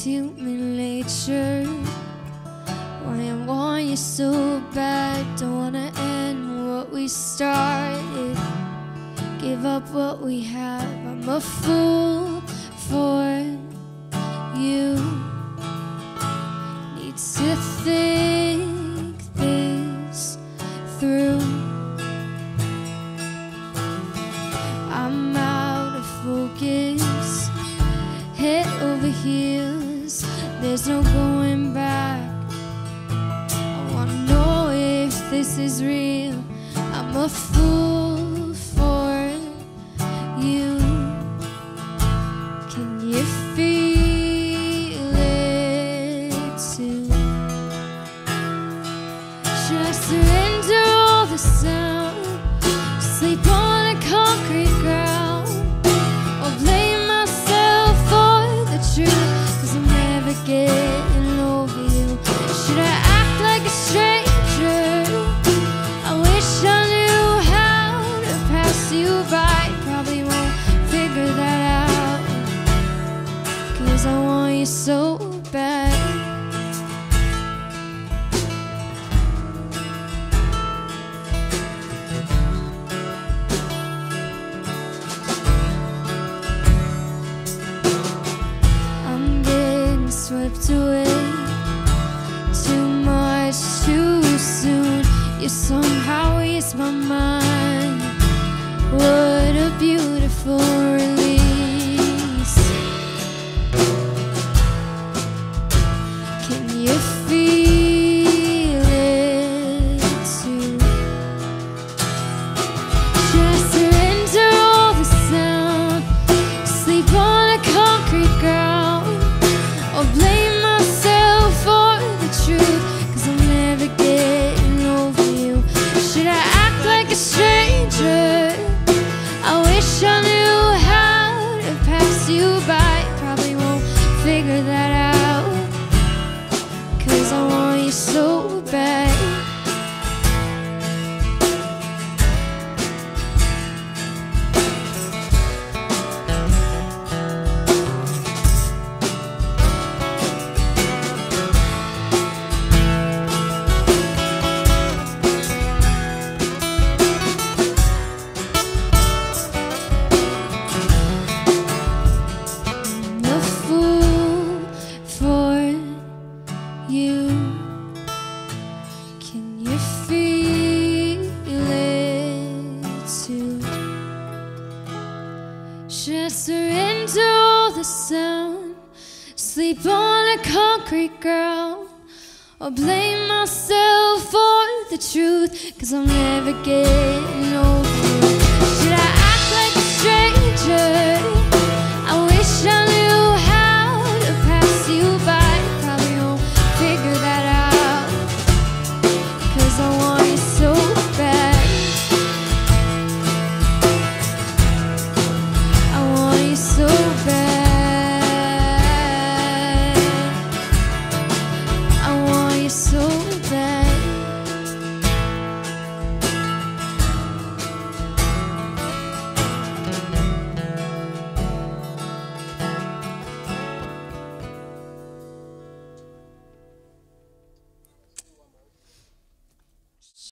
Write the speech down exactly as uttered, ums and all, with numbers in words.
It's human nature. Why I want you so bad. Don't wanna end what we started. Give up what we have. I'm a fool for you. Need to think this through. I'm out of focus, head over heels. There's no going back. I wanna know if this is real. I'm a fool for you. Can you feel it too? Should I surrender all the sound, sleep on a concrete ground, or blame myself for the truth? Cause I'm never getting over you. Should I act like a stranger? I wish I knew how to pass you by. Probably won't figure that out, cause I want you so bad. I'm getting swept away, too much too soon. You somehow ease my mind. What a beautiful release. Can you feel it too? Should I surrender all the sound, sleep on a concrete ground, or blame myself for the truth? Cause I'm never getting over you. Should I act like a stranger? I wish I knew how to pass you by. Probably won't figure that out, cause I want you so bad. You, can you feel it too? Should I surrender all the sound, sleep on a concrete ground, or blame myself for the truth? Cause I'm never getting over you. Should I act like a stranger?